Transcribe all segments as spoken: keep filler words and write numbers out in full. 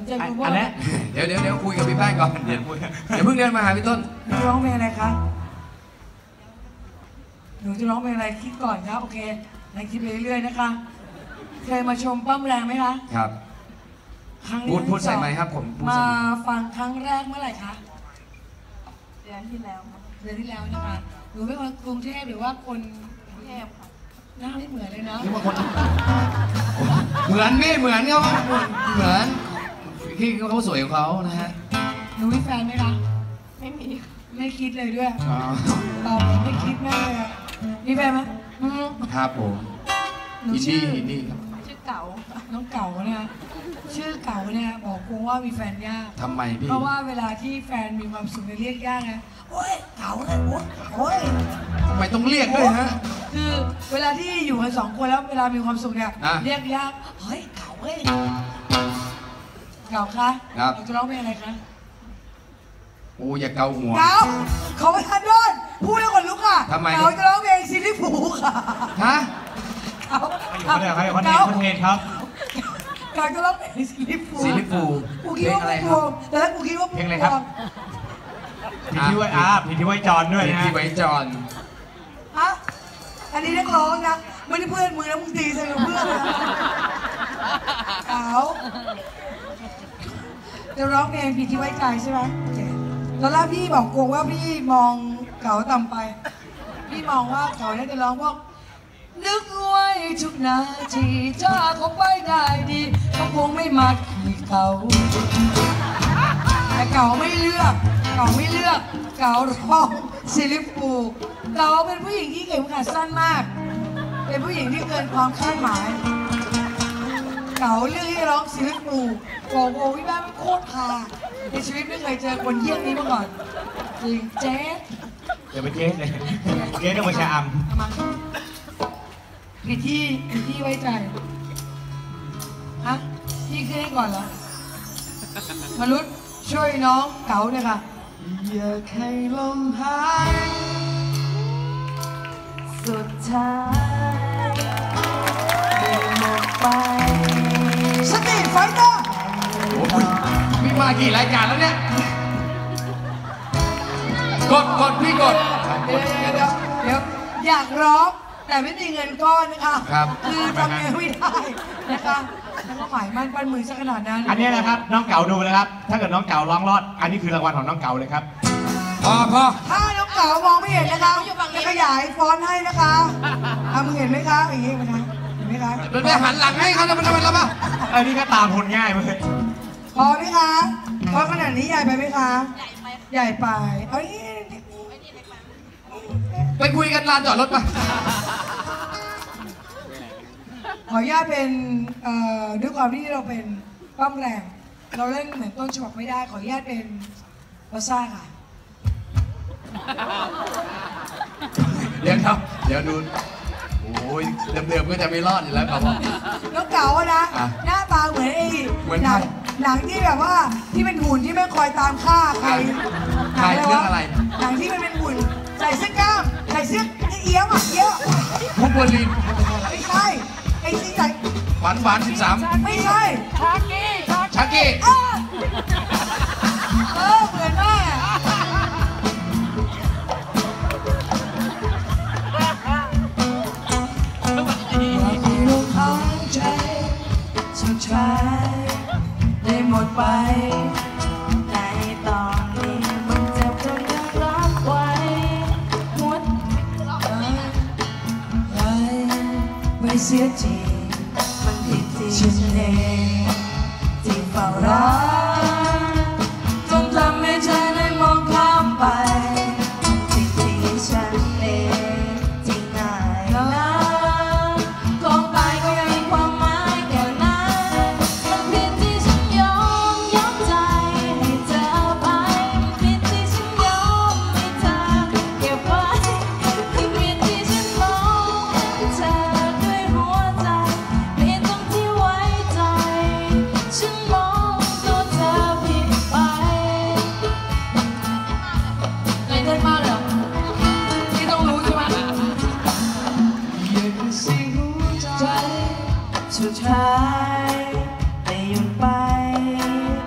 จะรู้ว่าเดี๋ยวเดี๋ยวเดี๋ยวคุยกับพี่แป้งก่อนเดี๋ยวเดี๋ยวเพิ่งเดินมาหาพี่ต้นหนูร้องเพลงอะไรคะหนูจะร้องเพลงอะไรคิดก่อนครับโอเคในคิดไปเรื่อยๆนะคะเคยมาชมปั้มแรงไหมคะครับครั้งพูดพูดใส่ไหมครับผมมาฟังครั้งแรกเมื่อไหร่คะเดือนที่แล้วเดือนที่แล้วนะคะหนูเป็นคนกรุงเทพหรือว่าคนกรุงเทพค่ะหน้าไม่เหมือนเลยนะเหมือนพี่เหมือนเขาเหมือนพี่เขาสวยของเขานะฮะหนูมีแฟนไหมคะไม่มีไม่คิดเลยด้วยตอบไม่คิดแม่เลยมีแฟนไหมครับผมอินดี้อินดี้ครับชื่อเก๋าน้องเก๋าเนี่ยชื่อเก๋าเนี่ยบอกคงว่ามีแฟนยากทำไมพี่เพราะว่าเวลาที่แฟนมีความสุขเรียกยากไงโอ้ยเก๋าเลยโอ้ยทำไมต้องเรียกด้วยฮะคือเวลาที่อยู่กันสองคนแล้วเวลามีความสุขเนี่ยเรียกยากเฮ้ยเก๋าเฮ้ยเก๋าคะเราจะร้องเพลงอะไรคะโอ้อย่าเกาหัวเก๋าเขาไม่ทันด้วยพูดแล้วคนลุกค่ะทำไมเก๋าจะร้องเพลงซิลลี่ฟูค่ะฮะเก๋าเขาเดี๋ยวให้คนเองคนเองครับเก๋าจะร้องเพลงซิลลี่ฟูซิลลี่ฟูกูคิดว่าไม่พวงแต่ถ้ากูคิดว่าเพลงอะไรครับผิดที่ไว้อาผิดที่ไว้จอนด้วยนะผิดที่ไว้จอนฮะอันนี้นักร้องนะไม่ได้เพื่อนมือนะมึงตีใส่เพื่อนนะเก๋าจะร้องเพลงผิดที่ไว้ใจใช่ไหมโอเคตอนแรกพี่บอกโกงว่าพี่มองเก๋าต่ำไปพี่มองว่าเก๋าเนี่ยจะร้องพวกนึกไว้ทุกนาทีถ้าเขาไปได้ดีเขาคงไม่มาขี่เขาแต่เก๋าไม่เลือกเก๋าไม่เลือกเก๋าร้องซิลลี่ฟูเก๋าเป็นผู้หญิงที่เข็มขัดสั้นมากเป็นผู้หญิงที่เกินความคาดหมายเก๋าเลือกที่ร้องซิลลี่ฟูโอ้โหพี่แม่เป็นโคตรพาในชีวิตไม่เคยเจอคนเยี่ยมนี้มาก่อนจริงเจ๊เดี๋ยวไปเจ๊เลยเจ๊ต้องมาชาอัมผิดที่ผิดที่ไว้ใจฮะพี่ขึ้นให้ก่อนเหรอมนุษย์ช่วยน้องเก๋าเนี่ยค่ะอย่าให้ลมหายสุดท้ายหมดไปสตรีทไฟเตอร์มีมากี่รายการแล้วเนี่ยกดกดพี่กดเดี๋ยวเดี๋ยวเดี๋ยวอยากร้องแต่ไม่มีเงินก้อนนะคะครับคือทำเงินไม่ได้นะคะแล้วก็หมายมั่นปั้นมือซะขนาดนั้นอันนี้นะครับน้องเก๋าดูเลยครับถ้าเกิดน้องเก๋าร้องรอดอันนี้คือรางวัลของน้องเก๋าเลยครับพอพอถ้าน้องเก๋ามองไม่เห็นนะคะจะขยายฟอนต์ให้นะคะอ่ะมึงเห็นไหมคะอย่างนี้ไหมคะเห็นไหมคะมันไปหันหลังให้เขาจะมันทำไมล่ะป่ะอันนี้ก็ตามคนง่ายเลยพอไหมคะพอขนาดนี้ใหญ่ไปไหมคะใหญ่ไปเอานี่ไปคุยกันลานจอดรถป่ะขออนุญาตเป็นด้วยความที่เราเป็นปั้มแรงเราเล่นเหมือนต้นฉบับไม่ได้ขออนุญาตเป็นวาซ่าค่ะเดี๋ยวครับเดี๋ยวดูโอ้ยเดิมๆก็จะไม่รอดอยู่แล้วครับน้องเก๋าอะนะหน้าตาเหมือนไอ้หนังหนังที่แบบว่าที่เป็นหุ่นที่ไม่คอยตามฆ่าใครใครเรื่องอะไรหนังที่มันเป็นหุ่นใส่เสื้อกล้ามใส่เสื้อเอี้ยมอ่ะเอี้ยมพุกบอลินไม่ใช่ไอ้ที่ใส่หวานหวานสิบสามไม่ใช่ชากี้ชากี้เออเหมือนแม่มีลมหายใจสุดท้ายได้หมดไปในตอนนี้มันเจ็บจนยังรับไว้หมดไปไม่เสียทีมันผิดที่ฉันเองที่เฝ้ารอจนทำให้เธอได้มองข้ามไปผิดที่ฉันเองที่ง่ายนะของตายก็ยังมีความหมายแค่นั้นมันผิดที่ฉันยอมยอมใจให้เธอไปผิดที่ฉันยอมให้เธอเก็บไว้ผิดที่ฉันมองเธอด้วยหัวใจผิดตรงที่ไว้ใจฉันมองตัวเธอผิดไปใจเต้นมากเลยที่ต้องรู้ใช่ไหมยังสิหัวใจสุดท้ายได้หยุดไป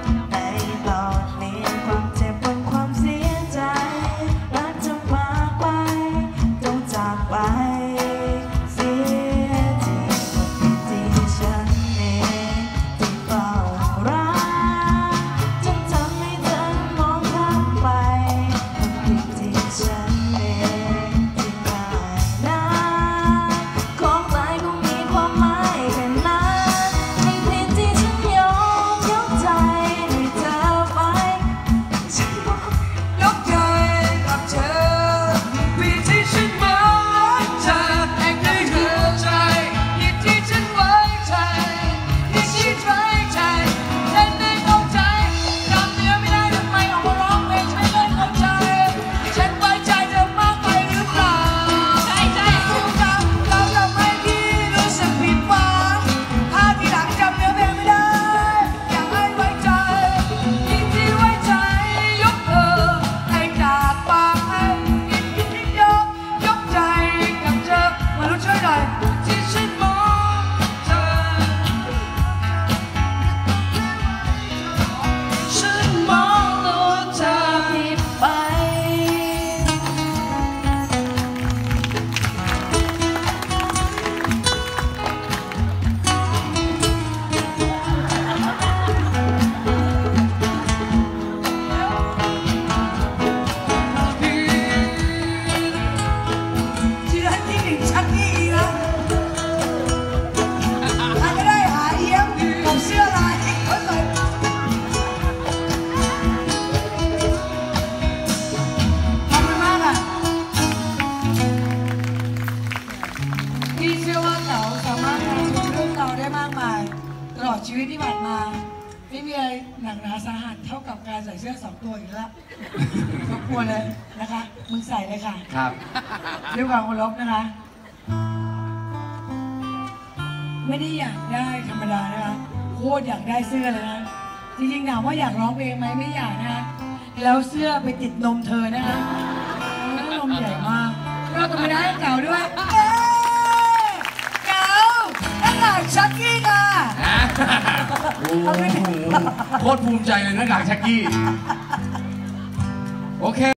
ตลอดชีวิตที่ผ่านมาไม่มีอะไรหนักหนาสาหัสเท่ากับการใส่เสื้อสองตัวอีกแล้วรบกวนเลยนะคะมึงใส่เลยค่ะครับด้วยความเคารพนะคะ ไม่ได้อยากได้ธรรมดานะคะโคตรอยากได้เสื้อเลยนะจริงๆถามว่าอยากร้องเพลงไหมไม่อยากนะคะแล้วเสื้อไปติดนมเธอนะคะแล้วนมใหญ่มากก็ธรรมดาให้เก่าด้วยเอ๊ะเก่าด้านหลังชักกี้ค่ะโอ้โหโคตรภูมิใจเลยหน้ากากชักกี้ โอเค